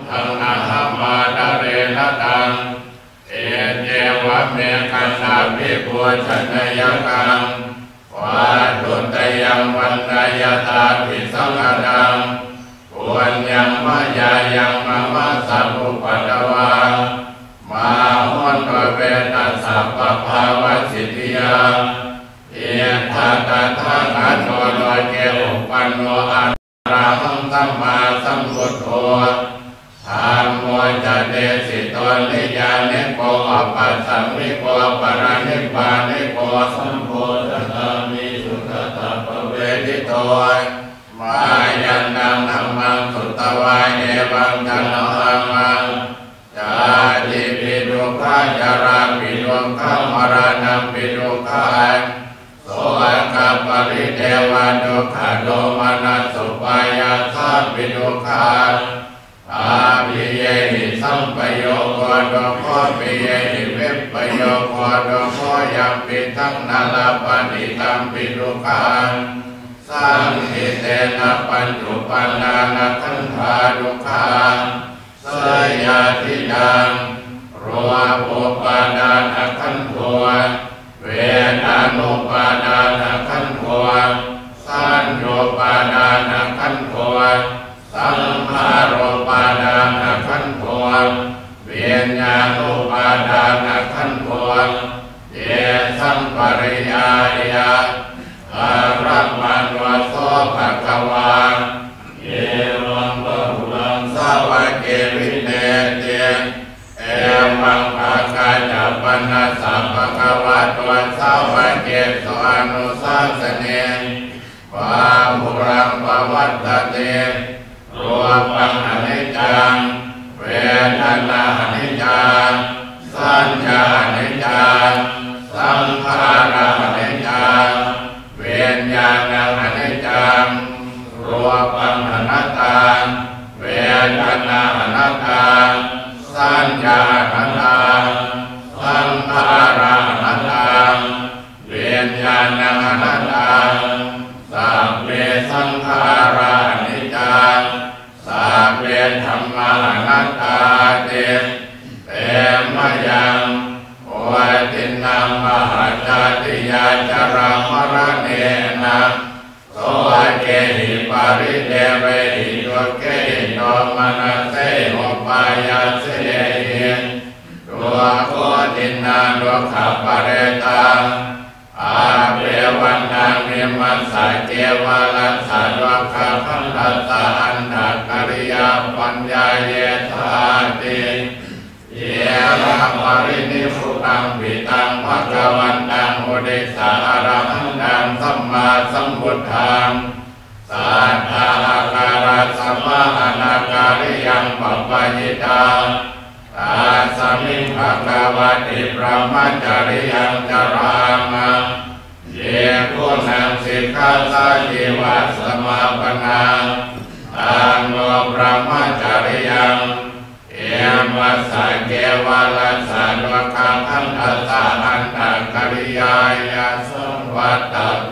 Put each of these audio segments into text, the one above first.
ทังอาหามาดาเรนะตังเอเจวะเมขันนาภิปุชนยกังวาตุตยังวันนายตาภิสังฆังปุญญังมายายังมะมะสัพพุปัตตวามาหุนตเวตัสสะปะภาวะสิทธิยาเอทัตถะคะโตโลเกอุปันโนอะระหังสัมมาสัมพุทโธธัมโมจะเดสิโตนิยานิโกอัปปัสสัมมิโกปะระนิพพานิโกสัมโพธิธรรมิสุขตปเวทิโตมายันตังธัมมังสุตตวายเอวังจันโนธัมมังจาติปิทุกขาจาราปิทุกขามรณะปิทุกขาโสกปริเทวะทุกขโดมานัสสุปายาสาปิทุกขาอาภิเยหิสัมปโยโคโดโคภิเยหิวิปโยโคโดโคยัมปิทังนาลปานิตัมปิทุกขาสังขิเตนะปัญจุปันนานะขันธาทุกขาสยาธิยังรัวปุปาดานะขันโทเวทานุปาดานะขันโทสัญโยปาดานะขันโทสังขารปาดานะขันโทวิญญาณุปาดานะขันโทเยสัมปริยายะอารัมมันวะโสภะคะวาเยวังบะหุลังสาวะเกวิเนเตเอวังภะคะจะปันนะสัพพะคะวะโตสาวะเกโสอนุสาสเนวาหุรังปวัตตะเตรูปังอนิจจังเวทนาอนิจจังสัญญาอนิจจังสังขารอนิจจังเวียนญาณังอนิจจังรูปังอนัตตังเวทนาอนัตตังสัญญาอนัตตังสังขารอนัตตังเวียนญาณังอนัตตังสัพเพสังขารานิจจังสัพเพธัมมาอนัตตาเตเตมะยังโอตินังมหาจาติยาจารามรเนนะโสเกหิปาริเดเวหิโยเกหิโยมนัสเสโอปายาเสหิตัวโคตินาโลขปะเรตังอาเปวันนังนิมัสสะเกวาลัสสะโลกะพันธัสสะอันตะกริยาปัญญาเยธาติเยระปรินิพพุตังปิตังภะวันตังอุดิสาอรหังตังสัมมาสัมพุทธังสัทธาอาการะสัมมาอนาการิยังปัปปะยิตาตาสมิงภะคะวะติพระมัจจริยังจารามังเยกุนังสิกขาสาจิวัสสมาปนังตังโลพระมัจจริยังเอมัสสะเกวาลัสสะโลกะพันธัสสะอันตะกริยายาสัมวัตตุ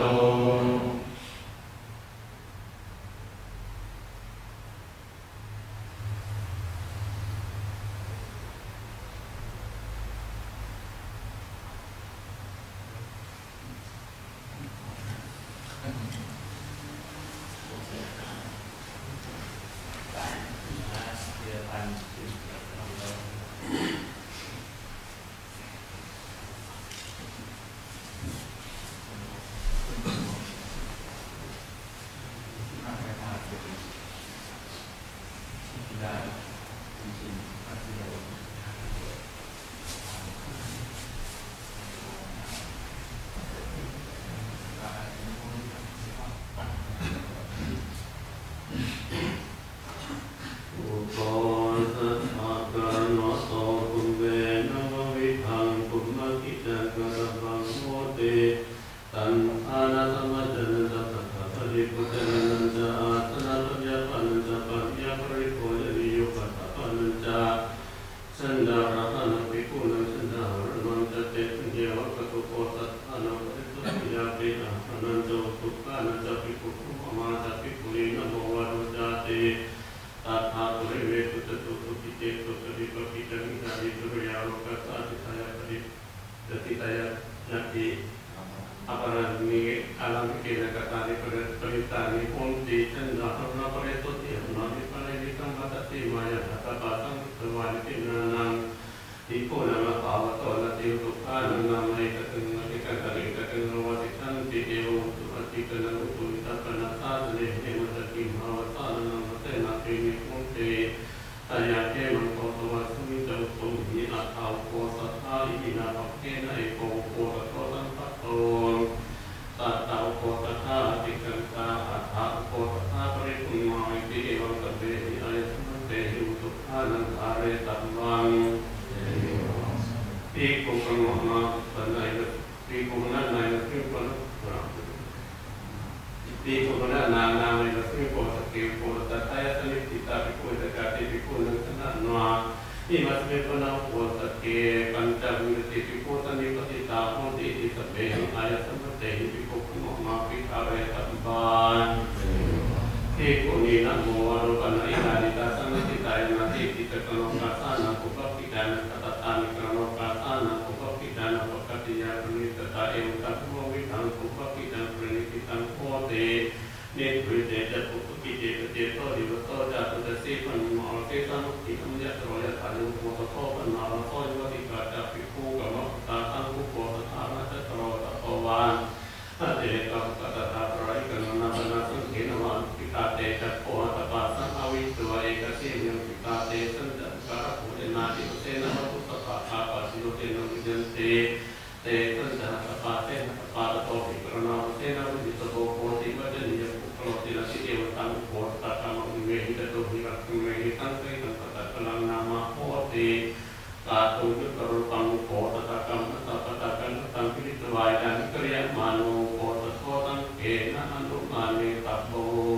สตายาเกมันโกตวัสมิจตุตุหิอัตถาโกสัทธาอินาภเกนะเอโกโกตโตสัมปัตโตตัตตาโกตถาติกันตาอัตถาโกตถาปริปุณมาอิติเอวังตเบหิอายตนะเตหิอุตุภานังอาเรตัมวังปีกุกังวะปันไนปีกุนันไนขึ้นปันปีกุนันนานาไนขึ้นโกสเกโกตัตตายสนิติตาปิโกตกาติปิโกนันสนันวาอิมัสเมปนาโกสเกปัญจวิรติปิโกตันิปติตาโหติอิสเปหิอายตนะเตหิปิโกกุมมาปิอาเรตัมบานที่กุณีนะโมวารุปันอินาดิตาสังนิติตายนาทิติตะกนกาสานาปุปปิดานะตัตตานิกนกาสานาปุปปิดานะปกติยาปริตตาเอวตัพโมวิทังปุปปิดังปรินิพิตังโหติเนตุเตจะปุปปิเตเตโตดิวโตจะตุตสีปันมอเกสังกิตัมยะโตยะตานุโมตโตปันนาลโตยวติกาจะปิภูกะมะตาตังกุโกตถานะจะโตตะโตวานเตกัปตตาปรายกันนาปนาสังเกนวันปิกาเตจัตโพตปาสังอวิตัวเอกเสยังปิกาเตสันจักระปุเรนาติเตนะพุทธปาภาปัสสิโลเตนะวิจันเตเตสันจักปาเตนะปาตโตปิกรณาเตนะวิตโตโพติวัจนิยปุโรติลสิเอวตังโพตตะมังเวหิตโตหิรักเมหิตังเตนะปตะกลังนามาโพติกาตุยุกรุปังโพตตะกัมตะปตะกันตังพิริตวายดังกริยมานุโพตโตตังเกนะอนุมาเนตัปโบ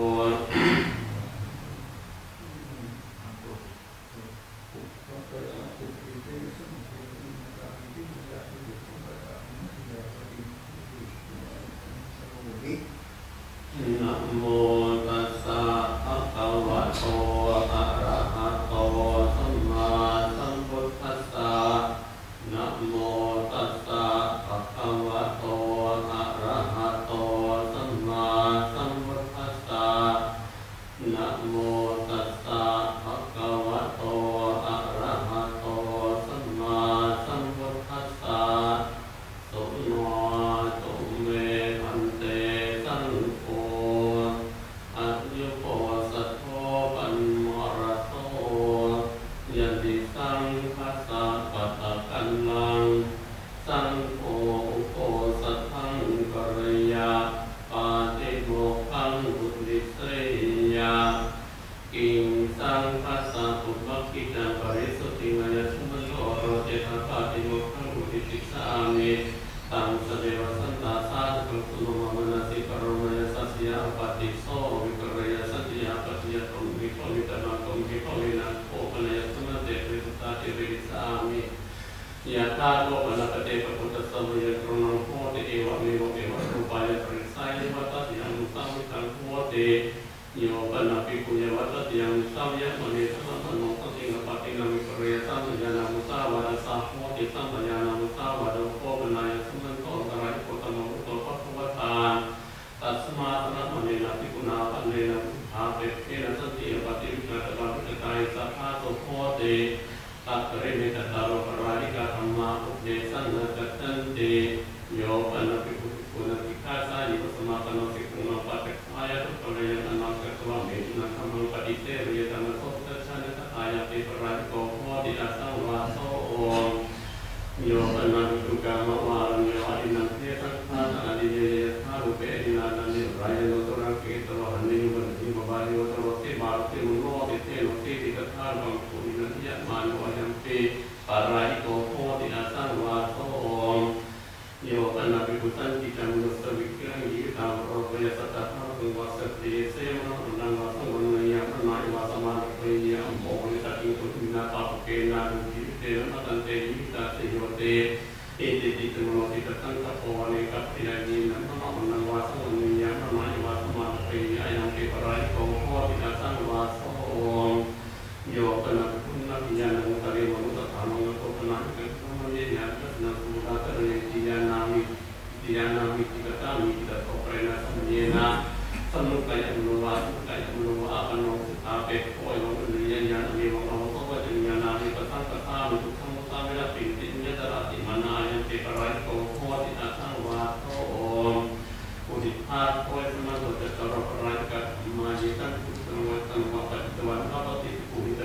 นะโมตัสสะภะคะวะโตอะระหะโตสัมมาสัมพุทธัสสะนะโมตัสสะภะคะวะโตอะระหะโตสัมมาสัมพุทธัสสะนะโมตัสสะภะคะวะโตอะระหะโตสัมมาสัมพุทธัสสะสุโนตุเมพันเตสังโฆอัจยุโปสัทโธปันมรโสยันติสังคัสสะปะตะกันลังสังโฆอุโปสัทธังกริยาปาติโมกขังอุติเสยากิงสังคัสสะปุพพิตังปริสุทธิมยสุมันโตโรเจตปาติโมกขังอุติติสามิตังสเดวสันตาสาธุสุโนมมนาสิปรมยสัสยาปฏิโสวิกรยสัสยาปฏิยตมวิปวิตนาตมวิปวินาโภปนยสุนเตปริสุตาติริสามิยะธาโลปนปเตปพุทธสัมยกรณังโหติเอวะเมวะเอวะรูปายปริสัยวัตติยังสัมมิตังโหติโยปนะภิกขุยวัตติยังสัมยะมณีสัมปันโนสัมติงปฏินาวิกรยสัมยานามุสาวาสาโหติสัมยานามุสาวาโภปนายสุมันโตกรายโกตมะอุตโตภควตาตัสมาสนะมณีนาภิกขุนาปันเนนะอาเปเกนะสันติปฏิวิกาตะวันตะกายสัพพะโสโหติตัตเรเมตตาโรปราริกาธรรมาอุเดสันนะกัจจันติโยปนะภิกขุภิกขุนาภิกขาสานิปสมาปนะภิกขุนาปะเตอายะตุปะเรยะนาคัตวะเมนะธัมมังปฏิเสเรยะตังโสตัชฌะนะตายะเปปราริโกโหติอาสังวาโสโยปนะภิกขุกามวารัญญวะอินันเทสังฆานะอดิเยยะทารุเปอินานันนิรายโนตุรังเกตวะหันนิวันติมบาลิวตโรติมารุติมุโนติเตโนติติกัทธานังปุรินันยะมานุวะยัมปิปาราหิโกโหติอาสังวาโสโยปนะภิกขุสันติจังมุสวิกรังยิตามโรปยสัตตะภะคุวัสสติเสมะนังวะสังวะยะพระนายวะสมาธิเปยะโมนิตติตุมินาปะเกนานุจิเตนะตันเตยิตาเสโยเตอิติติตุโนติตตังคะโพเนกัปปิยายินันมะนังวะสังวะยะพระนายวะสมาธิเปยะยังเกปะราหิโกโหติอาสังวาโสโยปนะภิกขุนะภิญาณังตะเรวะมุตตะธรรมังโตปนะภิกขุนะเยญาณัสนะสุตะตะเรติยานามิติยานามิติกตามิติตะโตเปรนะสัมเยนะสัมมุกายะมุโนวะสุกายะมุโนวะอะโนสุตาเปโคยะมุนิยญาณเมวะโนโตวะจัญญานามิปะสังกตามิทุกขมุตตาเวระปิติญญตระติมานายันเตปะราหิโกโหติอาสังวาโสอุทิภาโคยสมาโตจะตระปะราหิกะมายิตังกุสังวะตังวะปะจิตวันภะปะติปุริ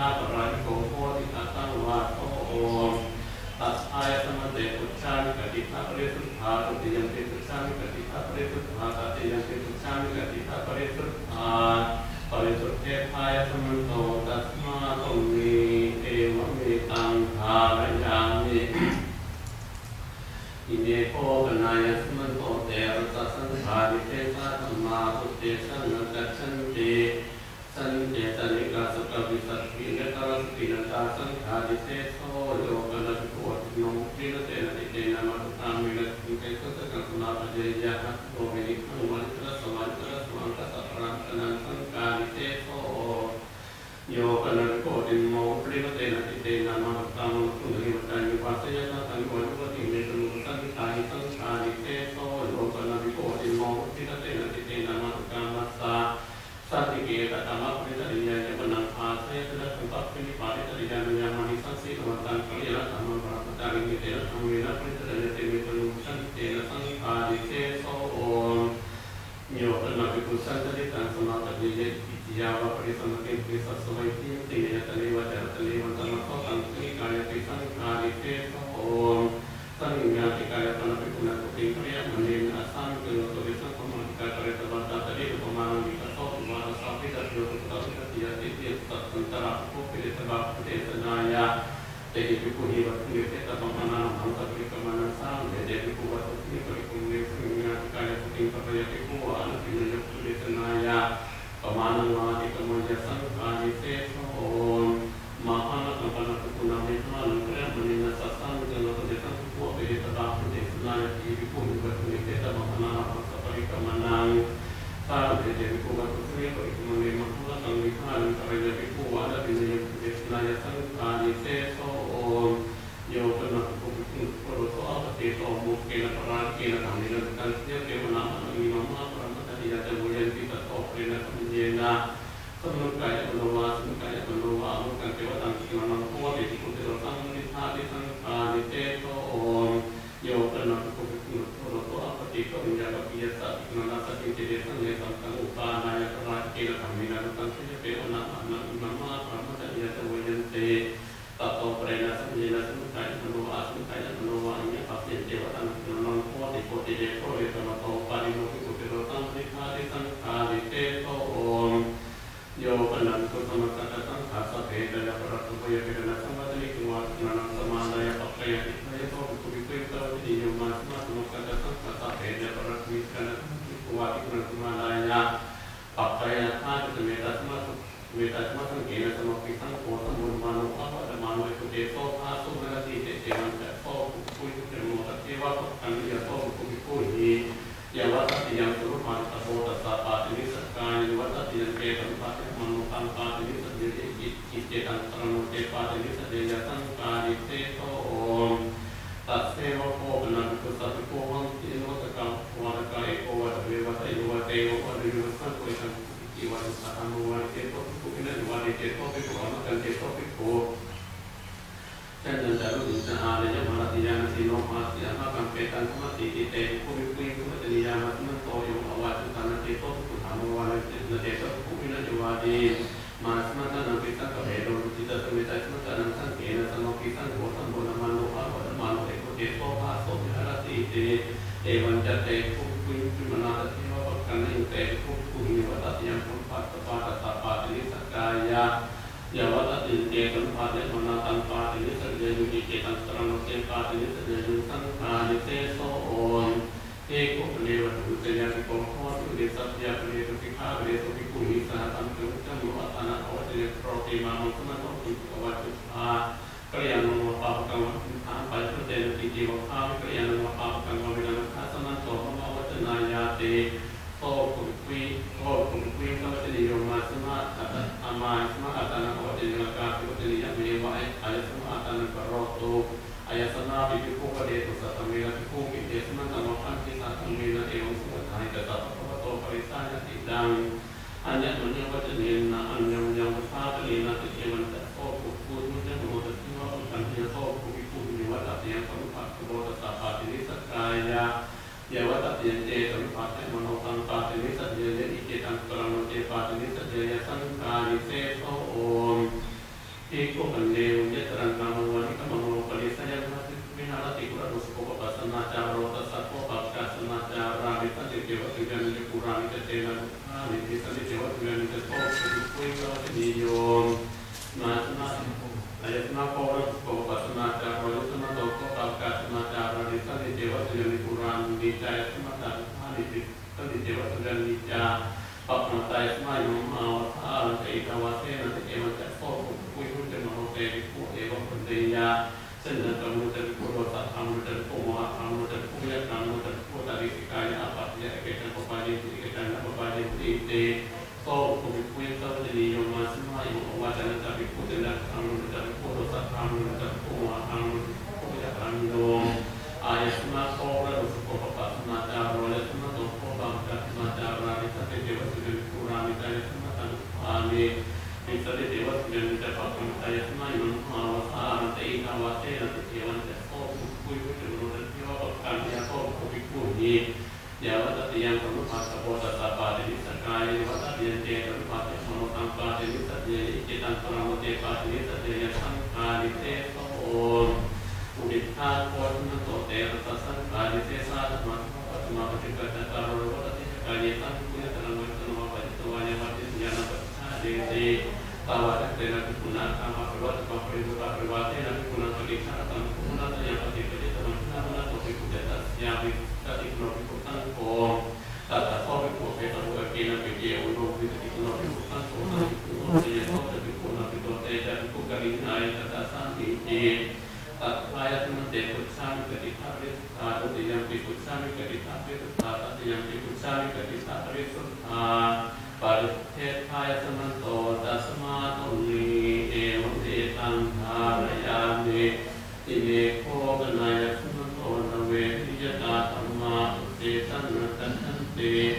าปราณิโกโพธิอาตังวาโตโอตัสอายสมเตปุชฌามิกติภะปริสุทธาตุติยังปิปุชฌามิกติภะปริสุทธาตติยังปิปุชฌามิกติภะปริสุทธาปริสุทธิภายสมันโตตัสมาตุมีเอวะเมตังภารยามิอิเนโภปนายสมันโตเตระสัสังขารเทสะธรรมาสุเตสังกัจฉันติสันเจตนิกาสุขวิสัตถิเนตระสตินตาสังขารเทโสโยกนัสโกติโนปินเตนะติเตนะมัตตามินะติเตสุตกังสุนาปเจยะโตเวนิขังวันตระสวรรค์ตระสวังกัสสะปรังตนังสังขารเทโสโยกนัสโกติโนปินเตนะติเตนะมัตตามินะติเตนะมัตตามิปัสสยะตังวันตุติเมตุสังขารสังขารเทโสโยกนัสโกติโนปินเตนะติเตนะมัตตามัสสะสัตติเกตตามะปริตติยาเจปนังอาเสตนะสัมปัปปินิปาริตติยานุยามานิสังสีตวันตังกัลยาณธรรมปรมัตตาริเตนะธรรมเวนะปริตติยาเตมิตุนุสันเตนะสังขาริเตโสโอโยปนะภิกขุสันติตังสมาปฏิเยติติยาวะปริสัมเกปิสัสสวัยติติเยตะเลวะเจตะเลวันตังโสตังติกายติสังขาริเตโสโอสัญญาติกายปนะภิกขุนะตุติปริยมณีนะสังเกโตวิสังขมังกายปริตวัตตะตะเลอุปมาณวิกัสโสอุมาสัพพิตัสโยตุตัสสิติยติเตสัตตันตระโภปิเตตะเตสนายะเตหิภิกขุหิวัตถิเตตะปะมานะหังสัพพิกมนัสสังเตภิกขุวัตถิปริคุเมสัญญาติกายตุติปะยะภิกขุอนุติยะปุเตสนายะปะมานังวาติกมัญญสังฆานิเตโสมหานังปะนะภิกขุนามิหังกะมณีนัสสังเตนะเตสังขุเปหิตะปุเตสนายะภิกขุหิวัตถิเตตะปะมานะหังสัพพิกมนังสาธุเจภิกขุวัตถิปริคุเมมหาตังวิหารังกะยะภิกขุวะดะปิเนยปุเตสนายะสังฆานิเตโสโยปนะภิกขุปรุโสอะปฏิโสมุขเกนะปราเกนะธรรมินะตันเตเกวนะมะมิมะปรมัตติยะเตโวยันติตัสโตเปนะสัมเยนะสัมมุกายะมโนวาสัมมุกายะมโนวามุขังเทวตังกิมนังโพธิภิกขุเตโรสังนิธาติสังฆานิเตโสโยปนะภิกขุปรุโสอะปฏิโสมิยะปะปิยะสัพพินะสัจจิเตเตสังเนสังกังอุปานายะปราเกนะธรรมินะตันเตเกวนะมะมิมะปรมัตติยะเตโวยันติตัสโตเปนะสัมเยนะสัมมุกายะมโนวาสัมมุกายะมโนวาอิยะปัสสิเตวตังกิมนังโพธิโพธิเยโพเวตมะโตปาริโนภิกขุเตโรสังนิธาติสังฆานิเตโสโยปนันตุสมัตตะสังฆาสเพตยะปรัตตุภยเปนะสัมปัตติกุวาสนังสมาดายะปัปปยะติภยโตภิกขุภิกขุเตวิโยมาสมาสมัตตะสังฆาสเพตยะปรัตตุวิกนะภิกขุวาภิกขุสมาดายะปัปปยะธาตุเมตัสมาเวตัสมาสังเกนะสมปิสังโฆสมุนมานุอะปะตะมานุภิกขุเตโสภาสุนรติเตเตวันจะโสภิกขุภิกขุโมตะเทวะปัญญาโสภิกขุภิกขุหิยะวัตติยังสุรุมาตะโพตัสสะปาตินิสักกายวัตติยังเกตัมปะเตมนุตังปาตินิสัจเยอิเจตังตระโนเตปาตินิสัจเยยะสังกานิเตโสตัสเสวะโภปนะภิกขุสัพพิโกหังติโนตะกังวะตะกะเอโกวะตะเววะตะโยวะเตโวะริวะสังโฆสังกิวะสัตตังโวะเตโตภิกขุวินัยวะเตโตภิกขุอมะกันเตโตภิกขุจันจันตะรุจะอาเรยะมะติยานะสิโนมาติอะภะกัมเปตังธรรมติติเตภูมิปุญุปตติยามัสมันโตโยอวาจุตันเตโตภิกขุธรรมวะเตเตโตภิกขุวินัยวะเตมาสมัตตะนังปิสังกะเวโรจิตตะสมิตะสมัตตะนังสังเกนะสมปิสังโฆสัมโพนะมโนภะวะมโนเอกเตโตภาโสวิหารติเตเอวันจะเตภูมิปุญุนาตะเทวะปักขันนิเตภูมิปุญุวัตติยังพุทธัสสะปาตตะปาตินิสักกายะยะวัตติเตสัมภาเตมนาตังปาตินิสัจเยยุกิเจตังตระโนเตปาตินิสัจเยยุสังฆานิเตโสเอโกปเนวะตุเตยะภิกขุโหตุเดสัพยะปเนตุภิกขาเวตุภิกขุหิสหตังตุจัมมุอัตตนะโอเตโปรติมามุสมะโตภิกขุวัตถุอากัลยาณโมปะปะกังวัฏฐานปัจจุเตนะติจิวะภาวิกัลยาณโมปะปะกังวะวิรังคาสมันโตมะวัตนายาเตโตกุวิโตกุวิกัมติโยมาสมาอัตตะอามาสมาอัตตนะโอเตนะกาปิวัตติยะเมวะอายสมาอัตตนะปะโรโตอายสนาภิกขุปะเดตุสัตตะเมนะภิกขุปิเตสมันตะมะคันติสัตตะเมนะเอวงสุวัฏฐานิตะสัพพะโตปริสานะติดังอัญญมัญญวัจเนนะอัญญมัญญวัฏฐาตะเลนะติเอวันตะโสปุปุมุจโมตะทิวะปัญญาโสปุภิกขุนิวัตติยังสัมภะโตตัสสะปาตินิสักกายะยะวัตติยังเจสัมภะเตมโนตังปาตินิสัจเยยะอิเจตังตระโนเตปาตินิสัจเยยะสังฆานิเตโสโอมเอกปันเดวเยตรังกามวันิกามโนปริสยัมหัตวิหารติกุระดุสโกปปัสนาจารโรตัสสะโกปัสกาสนาจารามิตันติเจวะตุยันติปุรามิตเตนะอามิติสันติเจวะตุยันติโตสุขุยกะตินิโยมนาสนาอายตนะโกระดุสโกปปัสนาจารโรยตนะโตโกปัสกาสนาจารามิตันติเจวะตุยันติปุรามิตเตนะสมัตตาอามิติสันติเจวะตุยันติจาปัปปะตายสมัยโนมาวะทาเตตาวะเสนะเตมันจะโตคุยคุณจะมโนเตติโกเอวะปุตติยาเสนะตะมุตตะโกโรสัทธามุตตะโกมะอามุตตะโกยะนามุตตะโกตาริสิกายะอปัตยะเกตังปปาเดติเกตังปปาเดติเตโตคุมิคุยตะวะนิโยมาสมัยโนวะจนะตะภิกขุเตนะอามุตตะโกโรสัทธามุตตะโกมะอามุตตะโกยะนามิโนอายตนะโกระดุสโกปปัสนาจารโรยตนะโตโกปัสกาสนาจารานิสัตติเจวะตุเรปุรามิตายสมัตตังอามิมิสติเจวะตุเรจะปัปปะตายสมัยโนมาวะทาเตตาวะเสนะเตมันจะโตคุยคุณจะมโนเตติวะปัปปะยะโตโกภิกขุนียาวะตติยังปนุภาสะโพตัสสะปาตินิสกายยวะตติยันเตปนุภาสะมโนตังปาตินิสัตเยอิจิตังปรามเตปาตินิสัตเยยะสังฆานิเตโสอุดิตาโคตนะโตเตระตัสสังฆานิเตสาธรรมะปัตมาปฏิกัตตาโรวะตติกายตังกุยตระมัตตโนปะจิตวายะวัตติญาณปัสสะเดติตาวะเตนะภิกขุนาคามะปะวัตตะปะริมุตตะปะวะเตนะภิกขุนาปฏิฆาตังภิกขุนาตยะปฏิปจิตมังนะมะโตภิกขุเตตัสยาภิกขติโนภิกขุตังโกตัตตะโสภิกขุเปตังเวกินะภิกเยอุโนภิกขุติโนภิกขุตังโกตังภิกขุโตเยโตภิกขุนาภิกขุเตจะภิกขุกะลินายตัตตะสังติเจตัตถายะมันเตปุสามิกติภาริสุทธาตุติยังปิปุสามิกติภาริสุทธาตัติยังปิปุสามิกติภาริสุทธาปาริเทธายะสมันโตตัสมาตุนีเอวเมตังภารยามิติเนโคกนายะสมันโตนะเวทิยตาธัมมาอุเตตันนะตันทันเต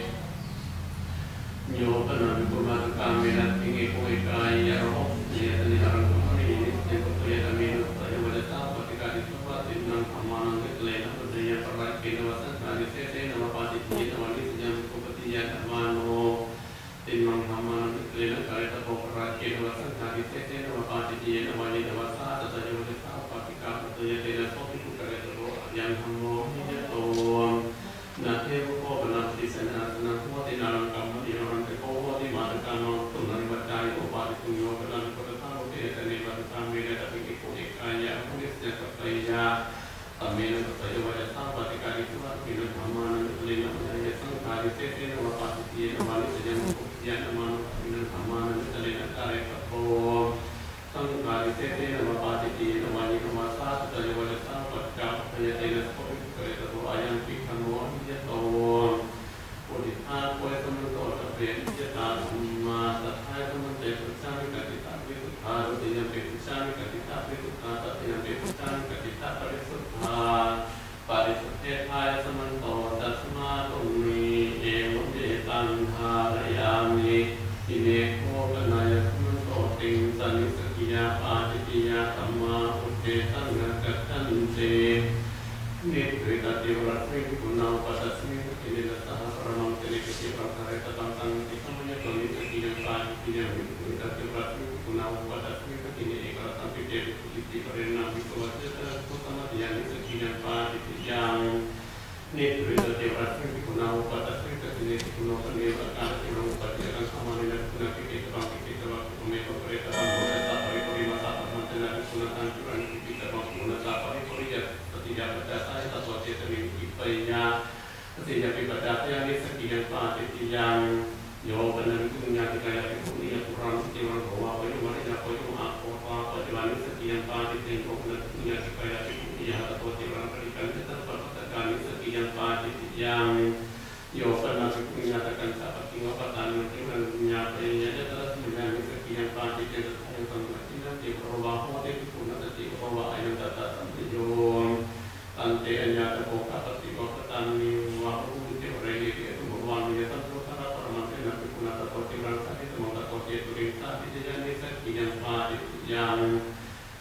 โยปนังกุมาตกามินัตติเกโกอิกายะโรเยตนิหารังกุมรินิเตโกเตยะมินุตยะวะตาปฏิกานิสุปะตินังธัมมานังเกเลนะปุตยะปะระเกนะวะสังฆานิเสเสนะวะปาติตินะวะนิสยังกุปติยะธัมมาโนติมังธัมมานังเกเลนะกายตะโพปะระเกนะวะสังฆานิเสเสนะวะปาติตินะวะนินะวะสาตะยะวะตาปฏิกาปุตยะเตนะโสภิกขุกะเรตโรยังธัมโมหิยะโตนาเทวโคปนาติสนะสนะโหตินารังกัมมะติโรังเตโกโหติมาตกาโนตุนันวัจจายโอปาติตุโยปนันโคตตาโลเกตเนวัตตาเมนะตะภิกขุเอกายะภุริสสัพพยาตัมเมนะตัยวะยะตาปฏิกานิสุวัตถินะธัมมานังเกเลนะมะยะสังฆาริเสเสนะวะปาติตินะวะนิสยังกุปติยะนะมานุนะธัมมานังเกเลนะกายปะโตสังฆาริเสเสนะวะปาติตินะวะนินะวะสาตะยวะยะตาปฏิกาปะยะเตนะโสภิกขุเรตโรอายังปิคันโนหิยะโตปุริภาโคยสมุตโตตะเปนิยตาธัมมาสัทธายสมุตเตปุสสามิกติตาวิสุทธาตุติยังปิปุสสามิกติตาวิสุทธาตัติยังปิปุสสามิกติตาปริสุทธาปริสุทธิทายสมันโตตัสมาตุนีเอวเมตังภารยามิอิเนโคกนายสมันโตติงสันนิสกิยาปาติติยาธัมมาอุเทตังกัจฉันเตนิตริตติวรัตมิกุณาปัสสมิกิเลสหะปรมังเตลิกิปะภะเรตตังตังติสัมมะโตนิสกิยาปาติติยานิตริตติวรัตมิกุณาปัสสมิกิเลสหะตังปิเตปิติปะเรนะภิกขวะเจตะพุทธมัตติยานิสกิยาปาติติยานิตริตติวรัตมิกุณาปัสสมิกิเลสกุณาปะเนวะกาติโรปัจเจกังสัมมานินะกุณาปิเกตะปิเกตะกุเมปะเรตตังโหตะปริปริมาสะมัตตนะกุณาตังจุรันปิตะกุณาตะปริปริยะติยาปัจจัยตัสสะเจตวิปิปยาติยาปิปัจจัยนิสกิยาปาติติยังโยปนันกุญญาติกายปิปุนิยปุรานุติวันโภวะวิมาริยาโพยุอาโภวะปัจจุบันนิสกิยาปาติติโกปนันกุญญาติกายปิปุนิยาตโตติวันปริกันเจตปัปตะการนิสกิยาปาติติยังโยปนันกุญญาตกันสัพพิวะปตานุติวันกุญญาเตยะตระสมินิสกิยาปาติติตัยตังตินันติโรวะโหติปิปุนันติโรวะอายุตัตตะสัมโยตันเตอัญญาตโภคปฏิวัคตันนิวะภูติเรเยเกตุภวันยตันตุทาปรมังเตนะภิกขุนาตโตติรังสัตติสมตโตเจตุริงสาติจยานิสักขิยังปาติยัง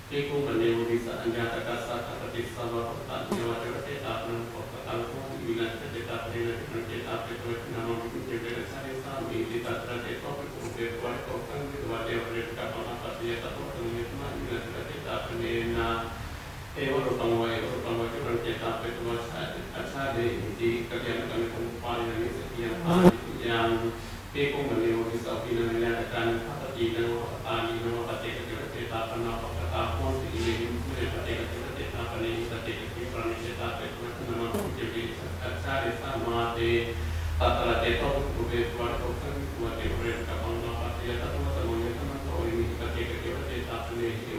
ภิกขุปนิโมทิสะอัญญาตกัสสะปฏิสัมภะตัณเทวะเทวเตตาปนังโภคตังโภวินัสเตตาปรินัสติเตตาเปโตวินามังวิเจเวรสาริสามิติตัตระเตโตภิกขุเปโตะโตตังวิตวะเทวเรตกัปปะนะปัสสิยตะโตตังวิตมะวินัสเตตาปเนนะเอวะรูปังวะเอวะรูปังวะจุรังเตตาเปโตวะอัชฌาเดหิติกัลยาณกัมมิคุปปานินิสัพยังปานิยังภิกขุปนิโมทิสะปินังญาตกันภัตตินังวะปานินังวะปะเตกะเตตาปนะปะกะตาโหติอิเมหิมุเรปะเตกะเตตาปะเนหิสติกิปะนิเตตาเปโตวะนามังวิเจเวอัชฌาเดสามาเตตัตระเตโตภิกขุเปโตะโตตังวิตวะเทวเรตกัปปะนะปัสสิยตะโตตังวิตมะโตอิมิปะเตกะเตตาปะเนหิ